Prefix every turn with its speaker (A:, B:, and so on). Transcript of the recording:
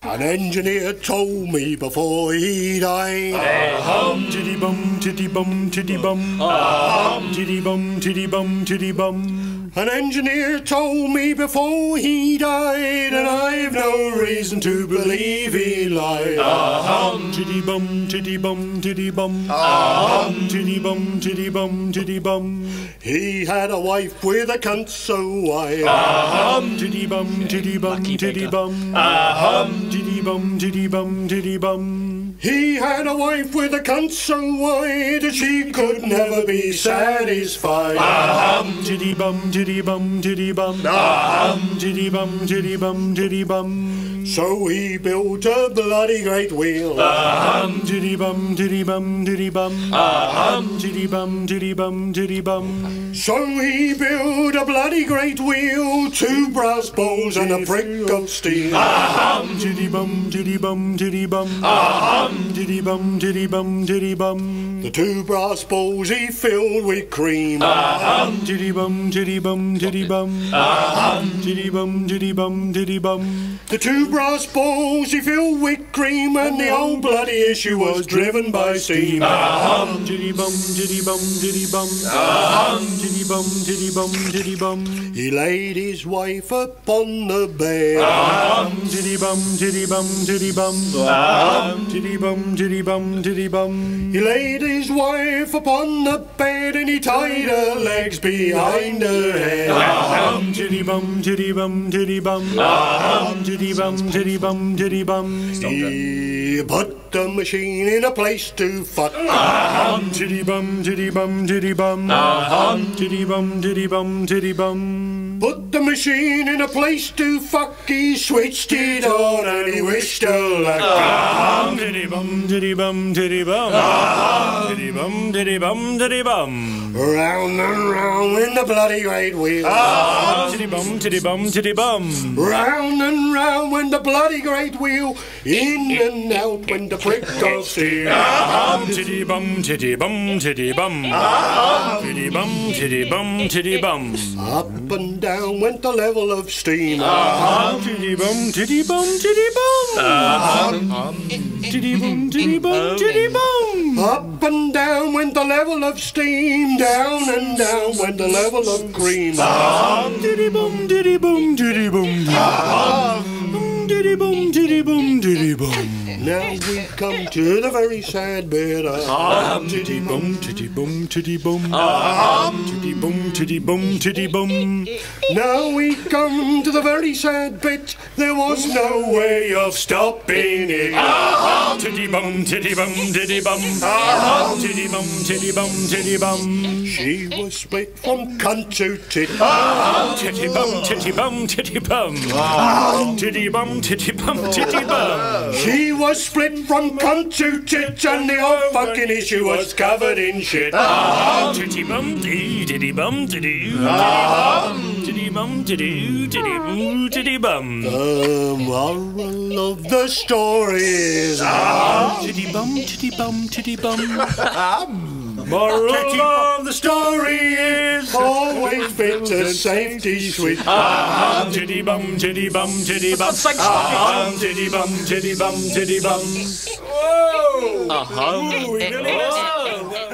A: An engineer told me before he died.
B: Tiddy bum, tiddy bum, tiddy bum. Tiddy bum, tiddy bum, tiddy bum.
A: An engineer told me before he died, and I've no reason to believe he lied.
B: Tiddy bum, tiddy bum, tiddy bum. Tiddy bum, tiddy bum, tiddy bum.
A: He had a wife with a cunt so wide.
B: Tiddy bum, tiddy bum, tiddy bum. Tiddy bum, tiddy bum, tiddy bum.
A: He had a wife with a cunt so wide that she could never be satisfied.
B: Tiddy bum, tiddy bum, tiddy bum. Tiddy bum, tiddy bum, tiddy bum.
A: So he built a bloody great wheel.
B: Tiddy bum, tiddy bum, tiddy bum. Tiddy bum, tiddy bum, tiddy bum.
A: So he built a bloody great wheel, 2 brass balls and a brick of steel.
B: Tiddy bum, tiddy bum, tiddy bum. Tiddy bum, tiddy bum, tiddy bum.
A: The 2 brass balls he filled with cream.
B: Tiddy bum, tiddy bum, tiddy bum. Tiddy bum, tiddy bum, tiddy bum.
A: The 2 brass balls he filled with cream, and the whole bloody issue was driven by steam.
B: Tiddy bum, tiddy bum, tiddy bum. Tiddy bum, tiddy bum, tiddy bum.
A: He laid his wife upon the bed.
B: Tiddy bum, tiddy bum, tiddy bum. Tiddy bum, tiddy bum, tiddy bum.
A: He laid his wife upon the bed, and he tied her legs behind her head.
B: Tiddy bum, tiddy bum, tiddy bum. Tiddy bum, tiddy bum, tiddy bum.
A: He put the machine in a place to fuck.
B: Tiddy bum, tiddy bum, tiddy bum. Tiddy bum, tiddy bum, tiddy bum.
A: Put the machine in a place to fuck. He switched it on and he wished her luck.
B: Tiddy bum, tiddy bum, tiddy bum. Tiddy bum, tiddy bum, tiddy bum.
A: Round and round went the bloody great wheel.
B: Tiddy bum, tiddy bum, tiddy bum.
A: Round and round went the bloody great wheel. In and out went the brick of steel.
B: Tiddy bum, tiddy bum, tiddy bum. Tiddy bum, tiddy bum, tiddy bum.
A: Up and down went the level of steam.
B: Tiddy bum, tiddy bum, tiddy bum. Tiddy bum, tiddy bum, tiddy bum.
A: Up and down went the level of steam. Down and down went the level of cream.
B: Tiddy bum, tiddy bum, tiddy bum. Tiddy bum, tiddy bum, tiddy bum.
A: Now we come to the very sad bit.
B: Tiddy bum, tiddy bum, tiddy bum. Tiddy bum, tiddy bum, tiddy bum.
A: Now we come to the very sad bit. There was no way of stopping it.
B: Tiddy bum, tiddy bum, tiddy bum. Tiddy bum, tiddy bum, tiddy bum.
A: She was split from cunt to tit.
B: Tiddy bum, tiddy bum, tiddy bum. Tiddy bum, tiddy bum, tiddy bum.
A: She was split from cunt to tit, and the whole fucking issue was covered in shit.
B: Tiddy bum, tiddy bum, tiddy bum. Tiddy bum, tiddy, tiddy bum, tiddy bum.
A: The moral of the story is
B: Tiddy bum, tiddy bum, tiddy bum. Moral of the story is
A: always fit a safety switch.
B: Tiddy bum, tiddy bum, tiddy bum. Tiddy bum, tiddy bum, tiddy bum. Whoa!
A: We did it.